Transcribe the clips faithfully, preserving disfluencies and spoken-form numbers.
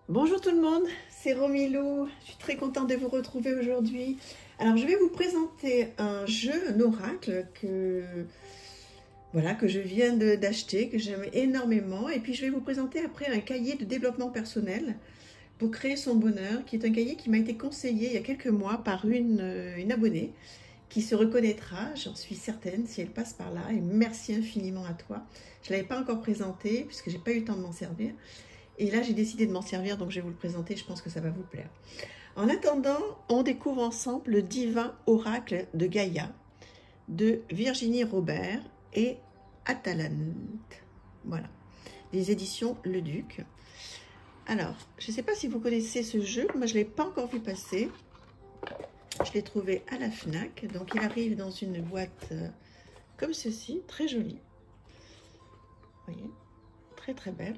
Bonjour tout le monde, c'est Romilou. Je suis très contente de vous retrouver aujourd'hui. Alors je vais vous présenter un jeu, un oracle que, voilà, que je viens d'acheter, que j'aime énormément. Et puis je vais vous présenter après un cahier de développement personnel pour créer son bonheur, qui est un cahier qui m'a été conseillé il y a quelques mois par une, une abonnée qui se reconnaîtra, j'en suis certaine, si elle passe par là. Et merci infiniment à toi. Je ne l'avais pas encore présenté puisque j'ai pas eu le temps de m'en servir. Et là, j'ai décidé de m'en servir, donc je vais vous le présenter, je pense que ça va vous plaire. En attendant, on découvre ensemble le divin oracle de Gaïa, de Virginie Robert et Atalante. Voilà, les éditions Le Duc. Alors, je ne sais pas si vous connaissez ce jeu, moi je ne l'ai pas encore vu passer. Je l'ai trouvé à la FNAC, donc il arrive dans une boîte comme ceci, très jolie. Vous voyez, très très belle.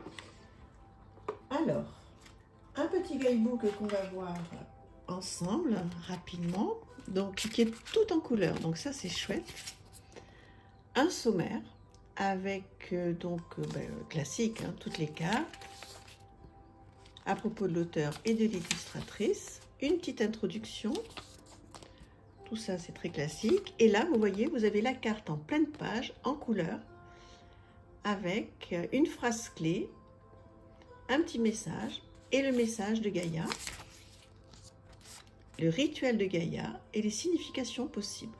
Alors, un petit guidebook qu'on va voir ensemble rapidement, donc qui est tout en couleur, donc ça c'est chouette. Un sommaire avec euh, donc euh, ben, classique, hein, toutes les cartes à propos de l'auteur et de l'illustratrice, une petite introduction, tout ça c'est très classique. Et là vous voyez, vous avez la carte en pleine page en couleur avec une phrase clé, un petit message et le message de Gaïa, le rituel de Gaïa et les significations possibles.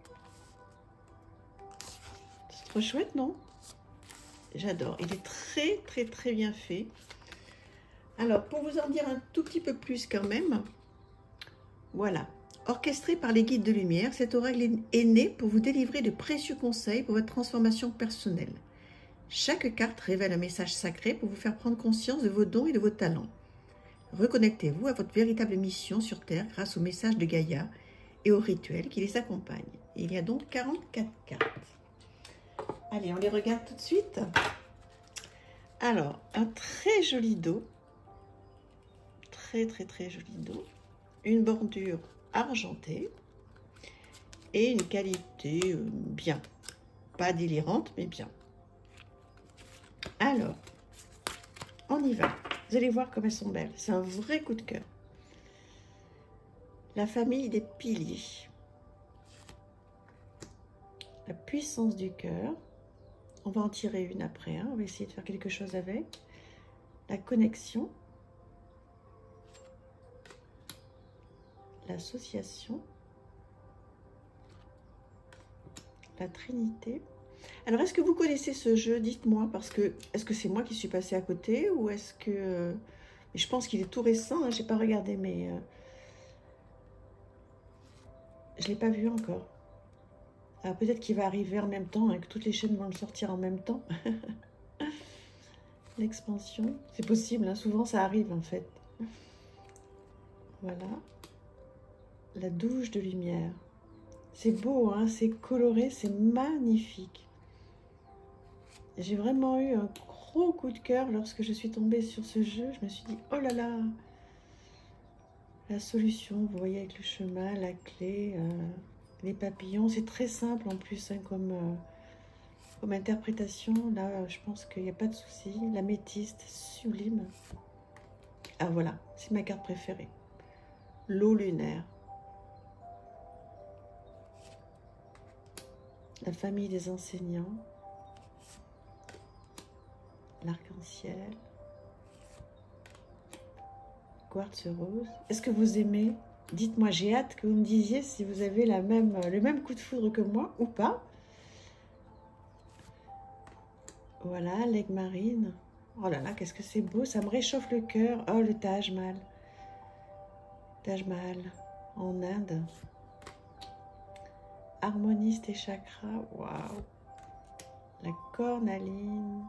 C'est trop chouette, non? J'adore. Il est très, très, très bien fait. Alors, pour vous en dire un tout petit peu plus quand même, voilà. Orchestré par les guides de lumière, cet oracle est né pour vous délivrer de précieux conseils pour votre transformation personnelle. Chaque carte révèle un message sacré pour vous faire prendre conscience de vos dons et de vos talents. Reconnectez-vous à votre véritable mission sur Terre grâce au message de Gaïa et au rituel qui les accompagne. Il y a donc quarante-quatre cartes. Allez, on les regarde tout de suite. Alors, un très joli dos. Très, très, très joli dos. Une bordure argentée. Et une qualité bien. Pas délirante, mais bien. Alors, on y va. Vous allez voir comme elles sont belles. C'est un vrai coup de cœur. La famille des piliers. La puissance du cœur. On va en tirer une après. Hein. On va essayer de faire quelque chose avec. La connexion. L'association. La Trinité. Alors, est-ce que vous connaissez ce jeu? Dites-moi, parce que est-ce que c'est moi qui suis passée à côté ou est-ce que... Euh, je pense qu'il est tout récent, hein, je n'ai pas regardé, mais... Euh, je ne l'ai pas vu encore. Alors, peut-être qu'il va arriver en même temps, hein, que toutes les chaînes vont le sortir en même temps. L'expansion, c'est possible, hein, souvent ça arrive en fait. Voilà. La douche de lumière. C'est beau, hein, c'est coloré, c'est magnifique. J'ai vraiment eu un gros coup de cœur lorsque je suis tombée sur ce jeu. Je me suis dit, oh là là, la solution, vous voyez, avec le chemin, la clé, euh, les papillons. C'est très simple en plus, hein, comme, euh, comme interprétation. Là, je pense qu'il n'y a pas de souci. L'améthyste, sublime. Ah voilà, c'est ma carte préférée. L'eau lunaire. La famille des enseignants. L'arc-en-ciel, quartz rose. Est-ce que vous aimez? Dites-moi, j'ai hâte que vous me disiez si vous avez la même, le même coup de foudre que moi ou pas. Voilà, l'aigle marine. Oh là là, qu'est-ce que c'est beau, ça me réchauffe le cœur. Oh, le Taj Mahal. Taj Mahal, en Inde. Harmoniste et chakra, waouh. La cornaline.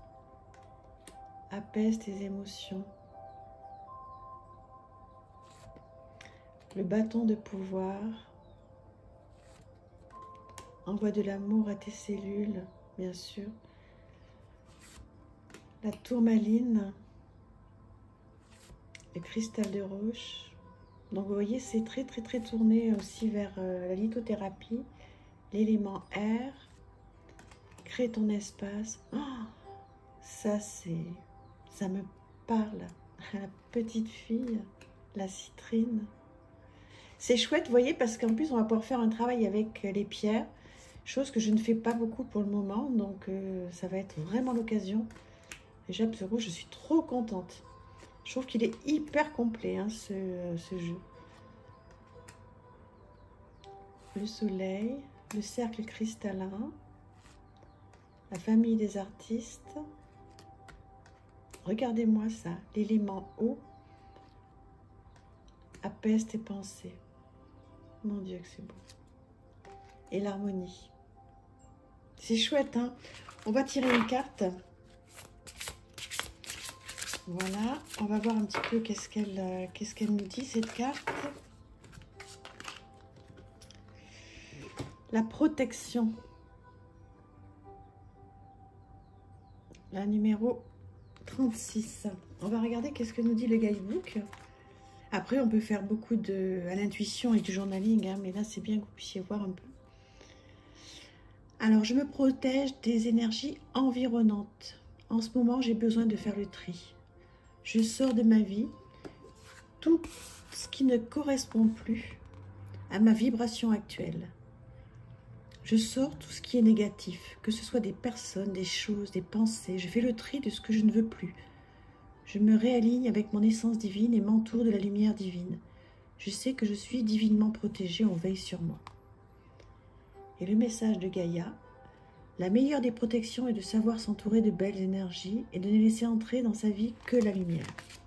Apaise tes émotions. Le bâton de pouvoir. Envoie de l'amour à tes cellules, bien sûr. La tourmaline. Le cristal de roche. Donc vous voyez, c'est très très très tourné aussi vers euh, la lithothérapie. L'élément air. Crée ton espace. Oh, ça c'est... ça me parle. La petite fille, la citrine. C'est chouette, vous voyez, parce qu'en plus, on va pouvoir faire un travail avec les pierres, chose que je ne fais pas beaucoup pour le moment, donc euh, ça va être vraiment l'occasion. Déjà, ce rouge, je suis trop contente. Je trouve qu'il est hyper complet, hein, ce, ce jeu. Le soleil, le cercle cristallin, la famille des artistes. Regardez-moi ça, l'élément eau apaise tes pensées. Mon Dieu que c'est beau. Et l'harmonie. C'est chouette, hein? On va tirer une carte. Voilà, on va voir un petit peu qu'est-ce qu'elle euh, qu'est-ce qu'elle nous dit, cette carte. La protection. La numéro trente-six. On va regarder qu'est-ce que nous dit le guidebook. Après, on peut faire beaucoup de à l'intuition et du journaling, hein, mais là, c'est bien que vous puissiez voir un peu. Alors, je me protège des énergies environnantes. En ce moment, j'ai besoin de faire le tri. Je sors de ma vie tout ce qui ne correspond plus à ma vibration actuelle. Je sors tout ce qui est négatif, que ce soit des personnes, des choses, des pensées. Je fais le tri de ce que je ne veux plus. Je me réaligne avec mon essence divine et m'entoure de la lumière divine. Je sais que je suis divinement protégée, on veille sur moi. Et le message de Gaïa, la meilleure des protections est de savoir s'entourer de belles énergies et de ne laisser entrer dans sa vie que la lumière.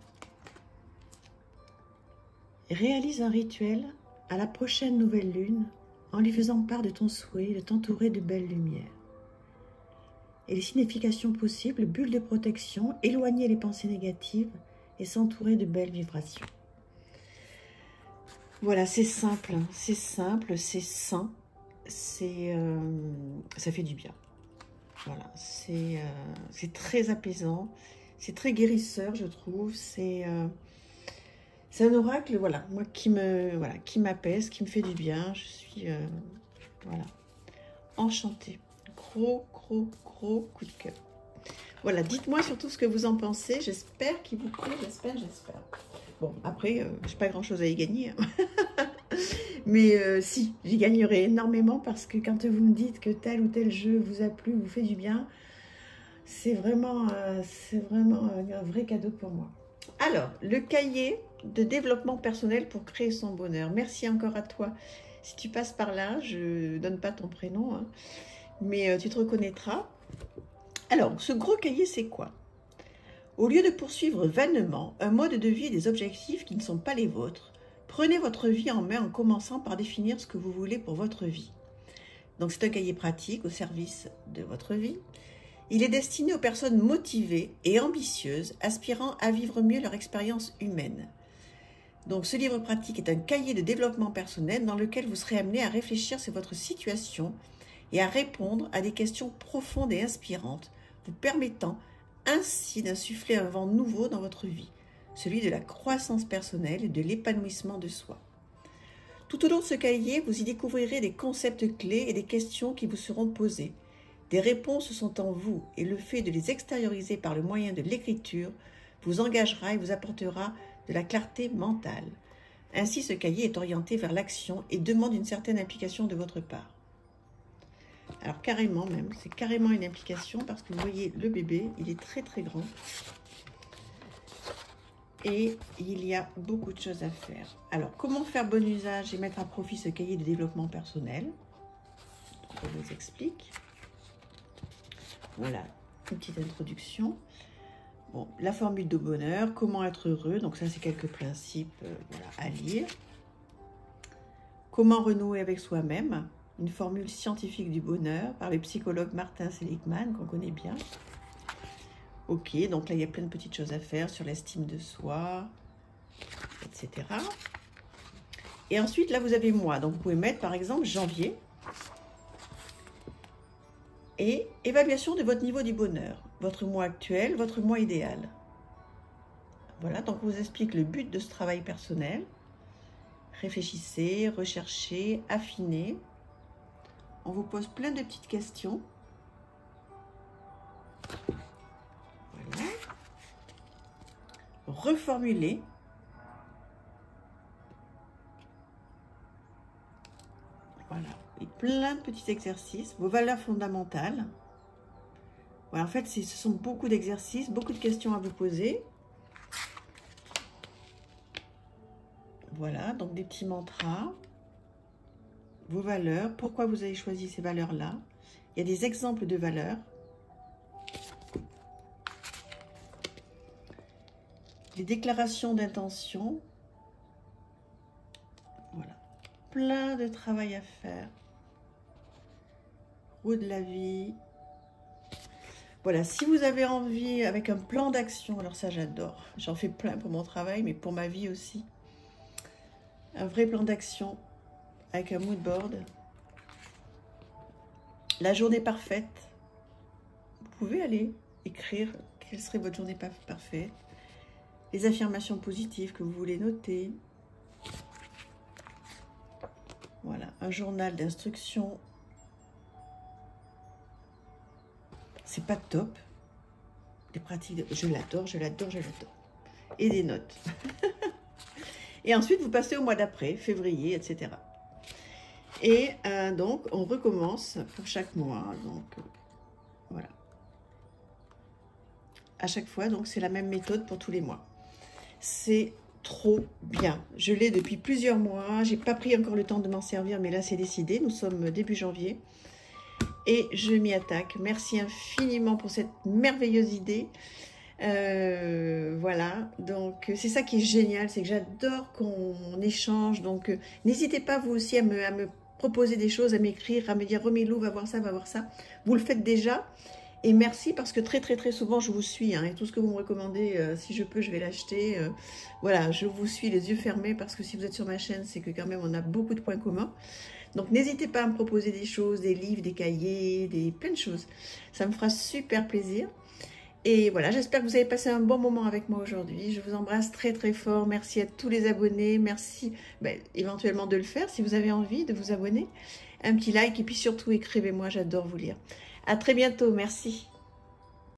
Réalise un rituel à la prochaine nouvelle lune en lui faisant part de ton souhait de t'entourer de belles lumières. Et les significations possibles, bulle de protection, éloigner les pensées négatives et s'entourer de belles vibrations. Voilà, c'est simple, hein. C'est simple, c'est sain, c'est, euh, ça fait du bien. Voilà, c'est euh, très apaisant, c'est très guérisseur, je trouve. C'est euh, c'est un oracle, voilà, moi qui me, voilà, qui m'apaise, qui me fait du bien. Je suis, euh, voilà, enchantée. Gros, gros, gros coup de cœur. Voilà, dites-moi surtout ce que vous en pensez. J'espère qu'il vous plaît, j'espère, j'espère. Bon, après, euh, j'ai pas grand-chose à y gagner. Hein. Mais euh, si, j'y gagnerai énormément parce que quand vous me dites que tel ou tel jeu vous a plu, vous fait du bien, c'est vraiment, euh, c'est vraiment un vrai cadeau pour moi. Alors, le cahier de développement personnel pour créer son bonheur. Merci encore à toi. Si tu passes par là, je ne donne pas ton prénom, hein, mais euh, tu te reconnaîtras. Alors, ce gros cahier, c'est quoi? Au lieu de poursuivre vainement un mode de vie et des objectifs qui ne sont pas les vôtres, prenez votre vie en main en commençant par définir ce que vous voulez pour votre vie. Donc, c'est un cahier pratique au service de votre vie. Il est destiné aux personnes motivées et ambitieuses, aspirant à vivre mieux leur expérience humaine. Donc, ce livre pratique est un cahier de développement personnel dans lequel vous serez amené à réfléchir sur votre situation et à répondre à des questions profondes et inspirantes, vous permettant ainsi d'insuffler un vent nouveau dans votre vie, celui de la croissance personnelle et de l'épanouissement de soi. Tout au long de ce cahier, vous y découvrirez des concepts clés et des questions qui vous seront posées. Des réponses sont en vous et le fait de les extérioriser par le moyen de l'écriture vous engagera et vous apportera de la clarté mentale. Ainsi, ce cahier est orienté vers l'action et demande une certaine implication de votre part. Alors carrément même, c'est carrément une implication parce que vous voyez le bébé, il est très très grand. Et il y a beaucoup de choses à faire. Alors, comment faire bon usage et mettre à profit ce cahier de développement personnel? Je vous explique. Voilà, une petite introduction. Bon, la formule de bonheur, comment être heureux. Donc ça, c'est quelques principes euh, voilà, à lire. Comment renouer avec soi-même. Une formule scientifique du bonheur par le psychologue Martin Seligman, qu'on connaît bien. Ok, donc là, il y a plein de petites choses à faire sur l'estime de soi, et cetera. Et ensuite, là, vous avez moi. Donc, vous pouvez mettre, par exemple, janvier. Et évaluation de votre niveau du bonheur. Votre mois actuel, votre mois idéal. Voilà, donc on vous explique le but de ce travail personnel. Réfléchissez, recherchez, affinez. On vous pose plein de petites questions. Voilà. reformuler. Voilà, et plein de petits exercices, vos valeurs fondamentales. Voilà, en fait, ce sont beaucoup d'exercices, beaucoup de questions à vous poser. Voilà, donc des petits mantras. Vos valeurs, pourquoi vous avez choisi ces valeurs-là. Il y a des exemples de valeurs. Les déclarations d'intention. Voilà, plein de travail à faire. Roue de la vie. Voilà, si vous avez envie, avec un plan d'action, alors ça j'adore. J'en fais plein pour mon travail, mais pour ma vie aussi. Un vrai plan d'action avec un mood board. La journée parfaite. Vous pouvez aller écrire quelle serait votre journée parfaite. Les affirmations positives que vous voulez noter. Voilà, un journal d'instruction. C'est pas top. Des pratiques, de... je l'adore, je l'adore, je l'adore. Et des notes. Et ensuite, vous passez au mois d'après, février, et cetera. Et euh, donc, on recommence pour chaque mois. Donc, euh, voilà. À chaque fois, donc, c'est la même méthode pour tous les mois. C'est trop bien. Je l'ai depuis plusieurs mois. J'ai pas pris encore le temps de m'en servir, mais là, c'est décidé. Nous sommes début janvier. Et je m'y attaque. Merci infiniment pour cette merveilleuse idée. Euh, voilà, donc c'est ça qui est génial, c'est que j'adore qu'on échange. Donc euh, n'hésitez pas vous aussi à me, à me proposer des choses, à m'écrire, à me dire Romilou, va voir ça, va voir ça. Vous le faites déjà. Et merci parce que très très très souvent je vous suis. Hein, et tout ce que vous me recommandez, euh, si je peux, je vais l'acheter. Euh, voilà, je vous suis les yeux fermés parce que si vous êtes sur ma chaîne, c'est que quand même on a beaucoup de points communs. Donc n'hésitez pas à me proposer des choses, des livres, des cahiers, des plein de choses. Ça me fera super plaisir. Et voilà, j'espère que vous avez passé un bon moment avec moi aujourd'hui. Je vous embrasse très très fort. Merci à tous les abonnés. Merci ben, éventuellement de le faire si vous avez envie de vous abonner. Un petit like et puis surtout écrivez-moi, j'adore vous lire. À très bientôt, merci.